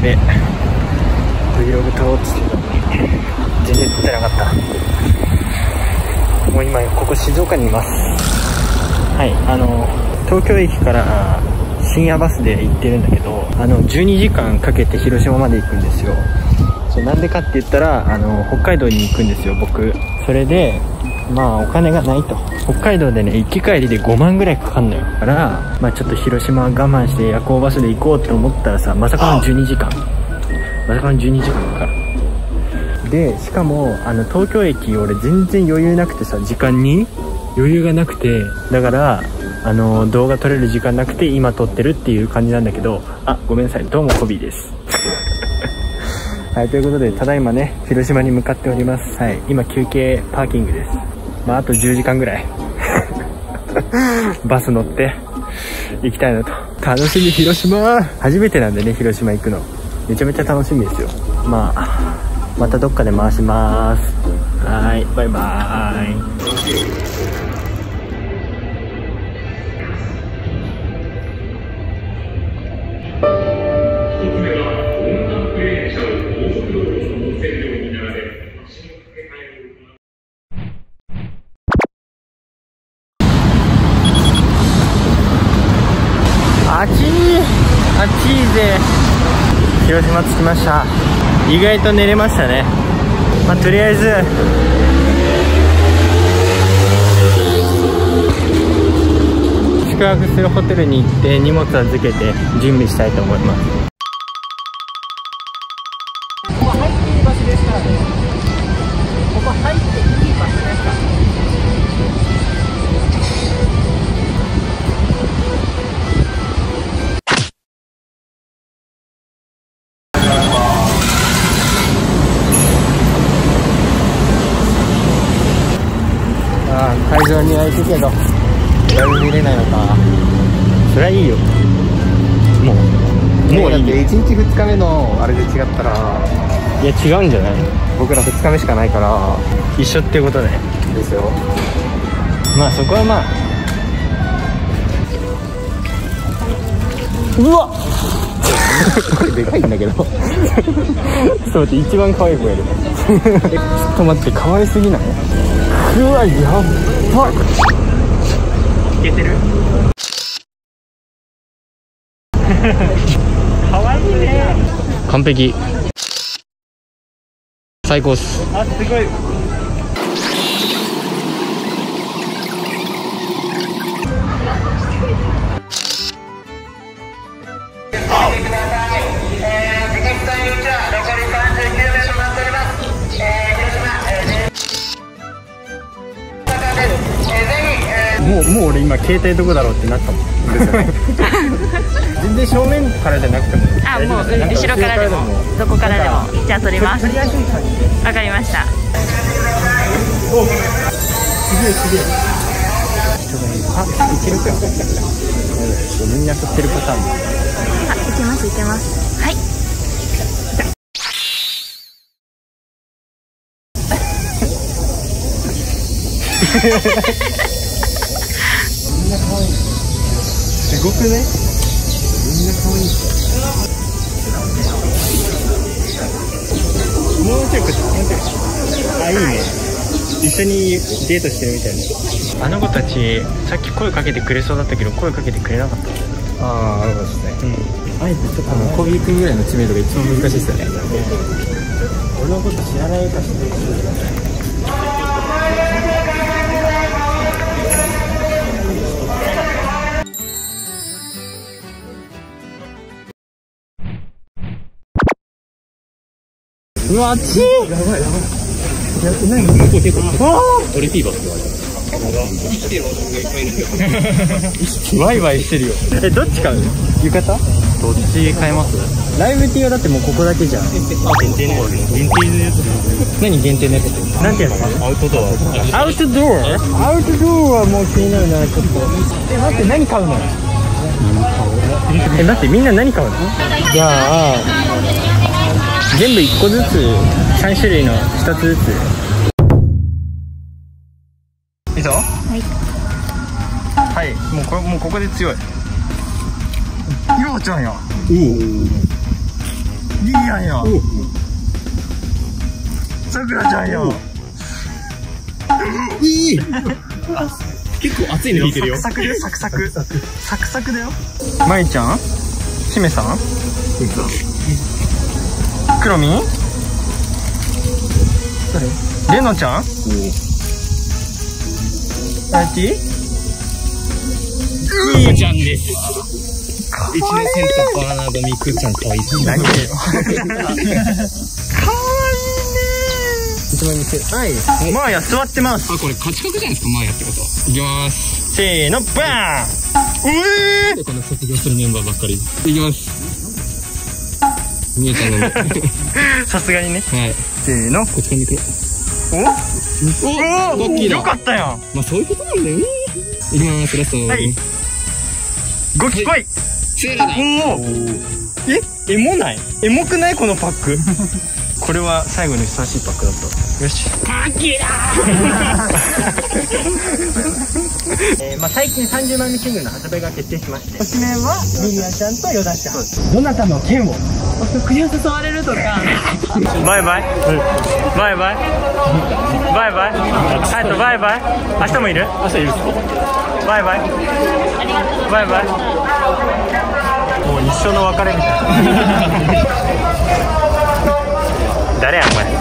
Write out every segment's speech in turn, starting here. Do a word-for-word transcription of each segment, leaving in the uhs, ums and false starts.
べ。Vlog 撮ろうっつってたのに全然撮ってなかった。もう今ここ静岡にいます。はい、あの東京駅から深夜バスで行ってるんだけど、あのじゅうにじかんかけて広島まで行くんですよ。そうなんでかって言ったら、あの北海道に行くんですよ僕。それでまあお金がないと。北海道でね行き帰りでごまんぐらいかかんのよ。だからまあちょっと広島我慢して夜行バスで行こうって思ったらさ、まさかのじゅうにじかんまさかのじゅうにじかんかかる。でしかもあの東京駅俺全然余裕なくてさ、時間に余裕がなくて、だからあの動画撮れる時間なくて今撮ってるっていう感じなんだけど、あごめんなさい、どうもコビーですはい、ということでただいまね広島に向かっております。はい、今休憩パーキングです。まああとじゅうじかんぐらいバス乗って行きたいなと。楽しみ。広島初めてなんでね、広島行くのめちゃめちゃ楽しみですよ。まあまたどっかで回します。はい、バイバーイ。あっちーあっちーぜ。広島着きました。意外と寝れましたね。まあ、とりあえず宿泊するホテルに行って荷物預けて準備したいと思います。ここ入っていい場所ですからね。ここ入っていい場所ですから。会場には行くけどライブ見れないのか。そりゃいいよ。もうもういいよ。いちにちふつかめのあれで違ったら、いや違うんじゃない。僕らふつかめしかないから一緒っていうことでですよ。まあそこはまあ、うわっこれでかいんだけどちょっと待って、一番可愛い子やるちょっと待って、可愛すぎない？うわ、やっば。いけてる？かわいいね。完璧。最高っす。あ、すごい。もう、もう俺今携帯どこだろうってなったもん全然正面からじゃなくても、 あ、もう後ろからでもどこからでも。じゃあ撮ります。わかりました。 お、すげえすげえ。あ、いけるか。みんな撮ってるパターン。 あ、いけますいけます。はい。 すごくね。みんな可愛い。もうちょいこっち、もうちょい。あ、いいね。一緒にデートしてるみたいな。あの子たちさっき声かけてくれそうだったけど声かけてくれなかったんだよね。ああ、あの子ですね。うん。あえてちょっとあの小木君ぐらいの知名度が一番難しいですよね。俺のこと知らないか知ってるか。うわ、あっちー。やばいやばい。やってないの？ここ結構。ああ。俺ピーバスって言われた。生きてる男がいっぱいいるよ。ワイワイしてるよ。え、どっち買う？浴衣？どっち買います？ライブ T はだってもうここだけじゃん。あ、限定のやつ。限定のやつ。何限定のやつって？なんてやつ？アウトドア。アウトドア？アウトドアはもう気になるな、ちょっと。え、待って、何買うの？え、待って、みんな何買うの？じゃあ全部いっこずつさんしゅるいのひとつずつ。いいぞ。はいはい、もうこれもうここで強い。ようちゃんや。おお。 ゃんや。さくらちゃんや。 いい。結構熱いの引いてるよ。 サクサクサクサクサクサクだよ。まいちゃん、しめさん、くろみん、れのちゃん、あやち、 くーちゃんです。いちねん生とバーナードミくーちゃん可愛いですね。 何でよ。可愛いね。一番見せる。はい。マーヤ座ってます。 あ、これ勝ち確じゃないですか、マーヤってこと。いきます。 せーの、バーン。うえー。 この卒業するメンバーばっかり。いきます。みえちゃんなんで。 さすがにね。 はい。 せーの。 こっちから見て。 お？お？ ドッキーだ。 よかったやん。 まあそういうことなんだよね。いきます。ラスト。 はい。ごきこい。 セーラだ。 おお。え？エモない？エモくないこのパック？これは最後にふさわしいパックだった。よし。 パッキーだー。えー、まあ最近さんじゅうまいめシングルの発売が決定しまして、推しメンはミリアちゃんとヨダちゃん。どなたの剣を？ 食事を誘われるとか。 バイバイ。バイバイ。バイバイ。あとバイバイ。明日もいる？明日いる。バイバイ。バイバイ。もう一生の別れみたいな。誰やお前。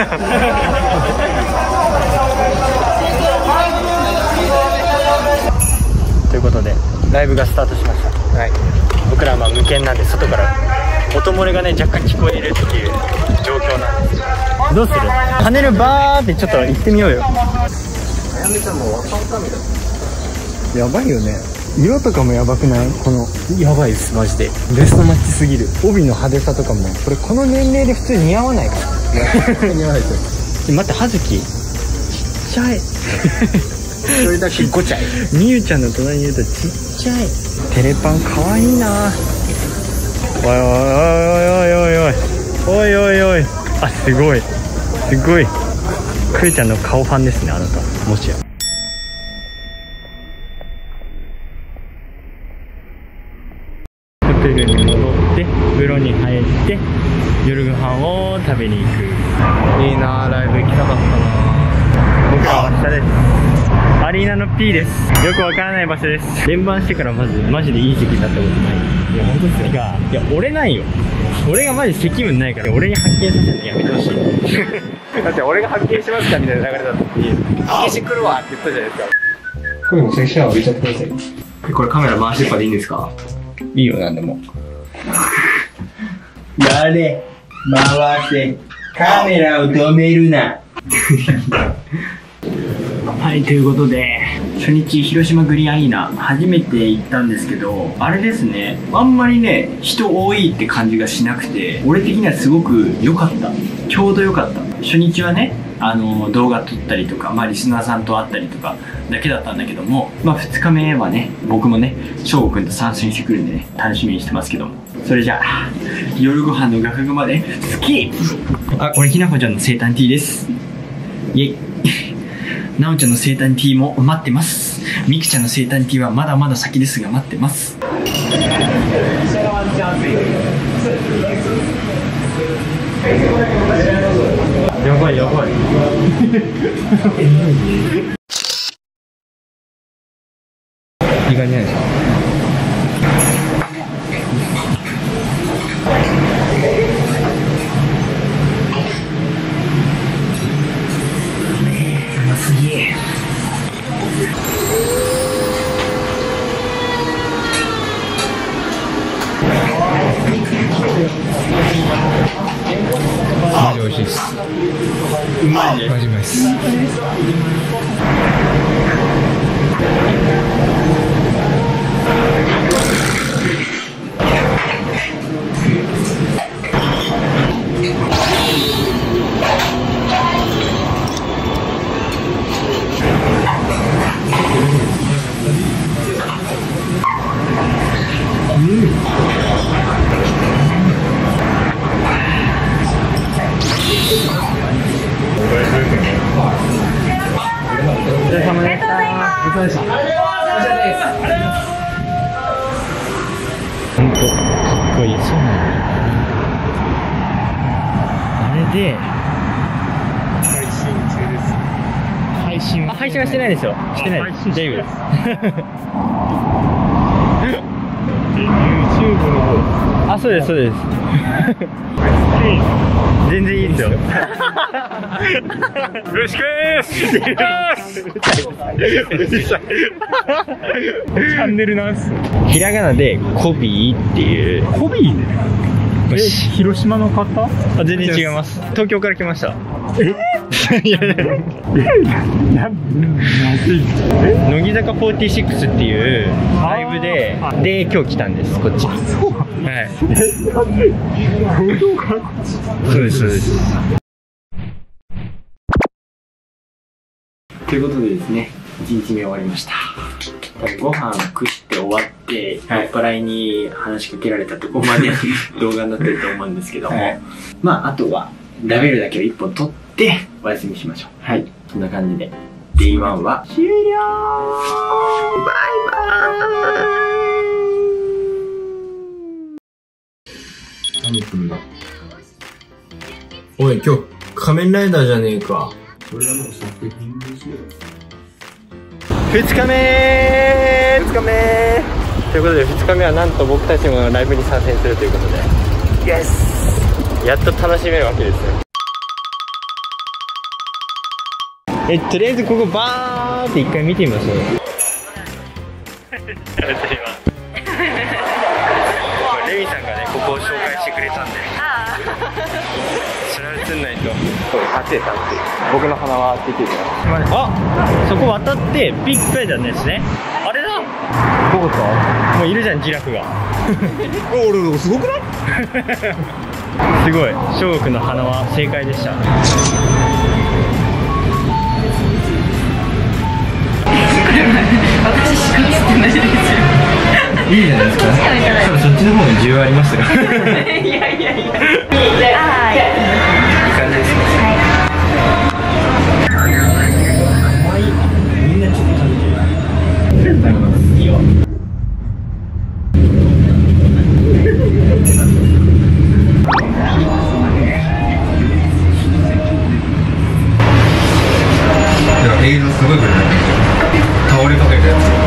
ということでライブがスタートしました。はい、僕らはまあ無権なんで外から音漏れがね若干聞こえるっていう状況なんです。どうする？パネルバーってちょっと行ってみようよ。あやめちゃんもわかんかみたいな。やばいよね。色とかもやばくない？このやばいですマジで。 ベストマッチすぎる。帯の派手さとかもこれこの年齢で普通似合わないから。似合わないですよ。待って、葉月ちっちゃい。それだけごちゃい。みゆちゃんの隣にいるとちっちゃい。テレパンかわいいな。おいおいおいおいおいおいおいおいおい。あ、すごいすごい。くーちゃんの顔ファンですね、あなた。もしや。ホテルに戻って風呂に入って夜ご飯を食べに行く。いいなぁ、ライブ行きたかったな。僕らは明日です。アリーナの P です。よくわからない場所です。連番してからまずマジでいい席になったことない。いや本当ですよ。いや俺ないよ。俺がマジ責務ないから俺に発見させるのやめてほしい。だって俺が発見しますかみたいな流れだったのに発見してくるわって言ったじゃないですか。これもセクシャワー置いちゃってください。これカメラ回してとかでいいんですか？いいよ、なんでも。やれ、回せ、カメラを止めるな。はい、ということで初日広島グリーンアリーナ初めて行ったんですけど、あれですね、あんまりね人多いって感じがしなくて、俺的にはすごく良かった。ちょうど良かった。初日はね、あの動画撮ったりとか、まあ、リスナーさんと会ったりとかだけだったんだけども、まあ、ふつかめはね僕もね翔吾くんと参戦してくるんでね楽しみにしてますけども、それじゃあ夜ご飯の楽譜までスキップ。あ、これひなこちゃんの生誕 T です。イェイ。なおちゃんの生誕 T も待ってます。みくちゃんの生誕 T はまだまだ先ですが待ってます。やばいやばい。いい感じじゃないですか。すげえ。マジ美味しいです。うまいね。マジうまいです。 で配信中です。 配信は配信はしてないですよ。してないです。大丈夫です。 YouTube の方。 あ、そうですそうです。全然いいですよ。よろしくーす。チャンネルなんす。 ひらがなでコビーっていう。 コビーで。え、広島の方？ あ、全然違います。東京から来ました。 え？いやいや。な、なぜ？ 乃木坂フォーティーシックスっていうライブで、で今日来たんです。こっちに。 そう。 はい。 東京からこっち。 そうですそうです。ということでですね、いちにちめ終わりました。ご飯食って終わって、酔っ払いに話しかけられたところまで動画になってると思うんですけども、はい、まああとはラベルだけをいっぽん取ってお休みしましょう。はい、そんな感じで デイワン は終了。バイバーイ。何すんだ。おい、今日仮面ライダーじゃねえか。それはもう作品ですよ。ふつかめふつかめということで、ふつかめはなんと僕たちもライブに参戦するということで、イエス、やっと楽しめるわけですよ。え、とりあえずここバーって一回見てみましょう。レミさんがね、ここを紹介してくれたんで、それは映んないと。あっちです、あっち。僕の鼻はできるから。あ、そこ渡ってピックページなんですね。あれだ。どこですか？もういるじゃん、ジラフが。俺すごくない？すごい。翔吾くんの鼻は正解でした。 私しか映ってないですよ。 いいじゃないですか。多分そっちの方が需要ありますよ。 いやいやいや。はい。 いい感じですね。はい。みんなちょっと食べてる。いいよ。映像すごいこれ。倒れかけたやつ。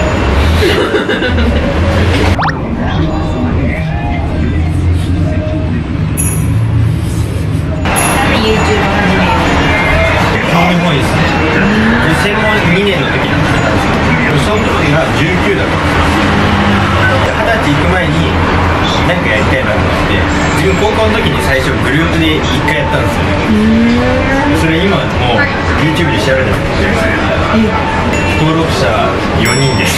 専門にねんの時なんですけど、その時がじゅうきゅうだからはたち行く前に何かやりたいなと思って、自分高校の時に最初グループでいっかいやったんですよ。それ今もう YouTube で調べたんですけど、登録者よにんです。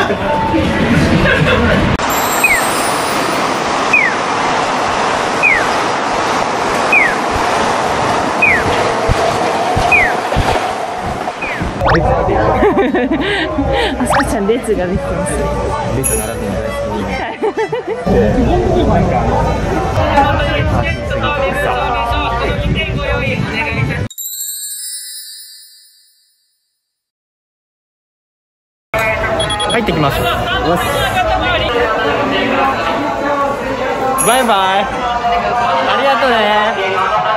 あすかちゃん列ができてます。 列並んでないですね。入ってきます。バイバイ。ありがとうね。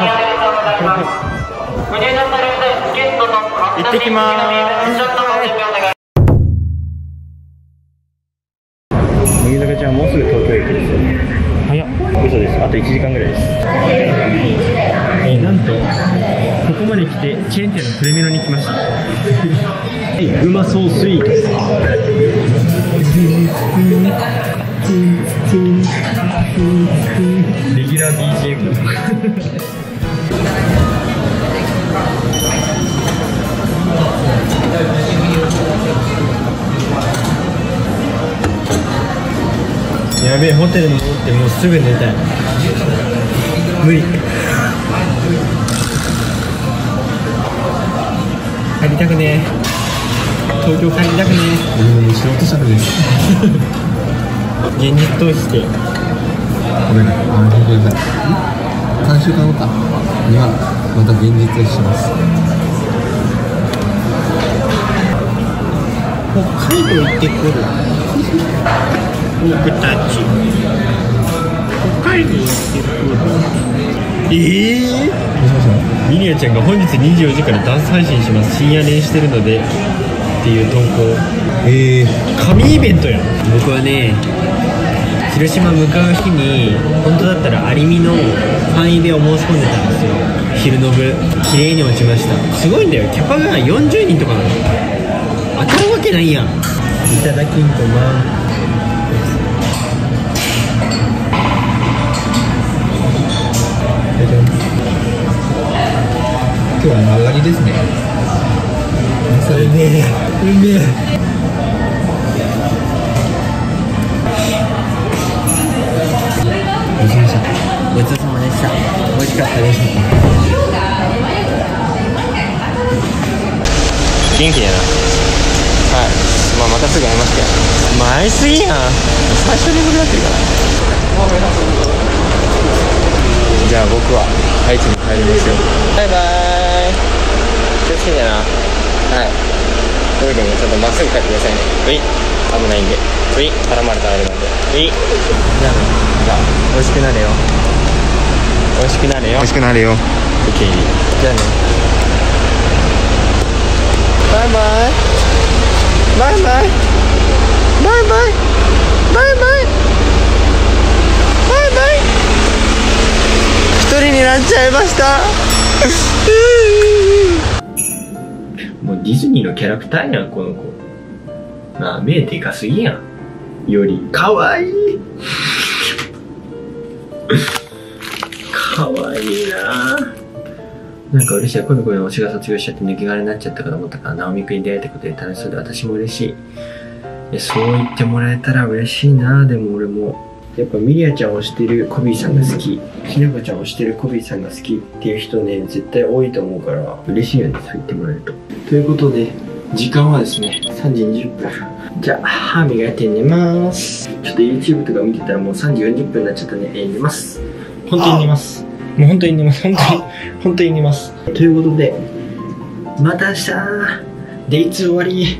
行ってきまーす。乃木坂ちゃんもうすぐ東京駅ですよ。早っ。嘘です。あといちじかんぐらいです。えー、なんとここまで来てチェーン店のプレミアに来ました。はい、うまそうスイート。レギュラー ビージーエム。やべえ、ホテルに戻ってもうすぐ寝たい。無理。帰りたくねえ。東京帰りたくねえ。俺も仕事したくねえ。現実逃避して。 これね、あ、本当にだ。さんしゅうかんごかにはまた現実逃避します。 北海道行ってくる。僕たち。北海道行ってくる。 ええー、ミリアちゃんが本日にじゅうよじからダンス配信します、深夜練してるのでっていう投稿。ええー、神イベントやん。僕はね、広島向かう日に本当だったら有美のファンイベを申し込んでたんですよ。昼の部綺麗に落ちました。すごいんだよ、キャパがよんじゅうにんとかなの。当たるわけないやん。いただきんとま今日は曲がりですね。 うめえうめえ。ごちそうさまでした。美味しかったです。元気だな。はい、まあ、またすぐ会いますけど。まあ、会いすぎやん。最初に眠くなってるから。じゃあ僕は愛知に帰りますよ。バイバーイ。気をつけてな。はい。というわけでちょっとまっすぐ帰ってくださいね。うい。危ないんで。うい。絡まれたらあれなんで。うい。じゃあね。じゃあ美味しくなれよ。美味しくなれよ。美味しくなれよ。受け入れ。じゃあね。バイバイ。バイバイ。バイバイ。バイバイ。バイバイ。一人になっちゃいましたもうディズニーのキャラクターやん、この子。なあ、目でかすぎやん。よりかわいいかわいいな。なんか嬉しい。今度これ推しが卒業しちゃって抜け殻になっちゃったかと思ったから、直美くんに出会えたことで楽しそうで私も嬉しい。いや、そう言ってもらえたら嬉しいな。でも俺もやっぱミリアちゃんをしてるコビーさんが好き、ひなこちゃんをしてるコビーさんが好きっていう人ね、絶対多いと思うから嬉しいよね、そう言ってもらえると。ということで時間はですねさんじにじゅっぷん。じゃあ歯磨いて寝ます。ちょっと YouTube とか見てたらもうさんじよんじゅっぷんになっちゃったね。えー、寝ます。本当に寝ます。もう本当に寝ます。本当に本当に寝ます。ということでまた明日。デイツー終わり。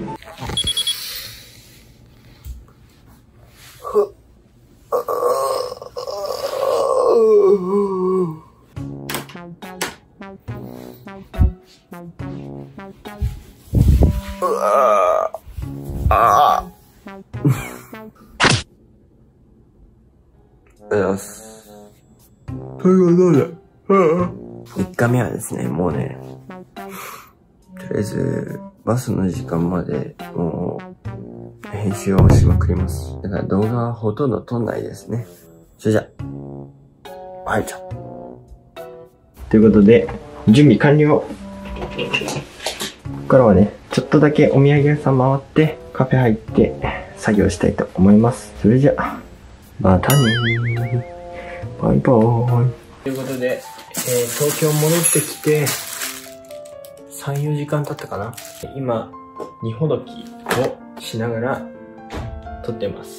ということで、いっかいめはですね、もうね、とりあえず、バスの時間まで、もう、編集をしまくります。だから動画はほとんど撮んないですね。それじゃ、はいじゃ。ということで、準備完了。ここからはね、ちょっとだけお土産屋さん回って、カフェ入って、作業したいと思います。それじゃ、またねー。バイバーイ。ということで、えー、東京戻ってきて、さん、よじかん経ったかな。今、荷ほどきをしながら撮ってます。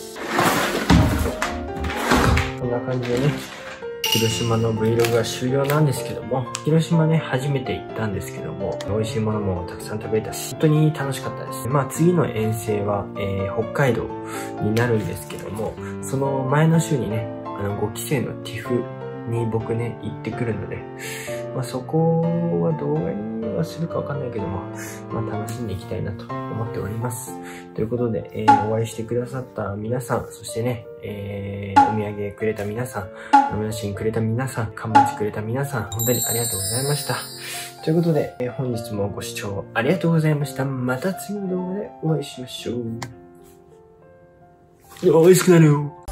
こんな感じでね、広島の Vlog が終了なんですけども、広島ね、初めて行ったんですけども、美味しいものもたくさん食べれたし、本当に楽しかったです。まあ次の遠征は、えー、北海道になるんですけども、その前の週にね、あのごきせいの ティフ に僕ね、行ってくるので、まあそこは動画にはするかわかんないけども、まあ楽しんでいきたいなと思っております。ということで、えー、お会いしてくださった皆さん、そしてね、えー、お土産くれた皆さん、おみなしんくれた皆さん、缶餅くれた皆さん、本当にありがとうございました。ということで、えー、本日もご視聴ありがとうございました。また次の動画でお会いしましょう。美味しくなるよ。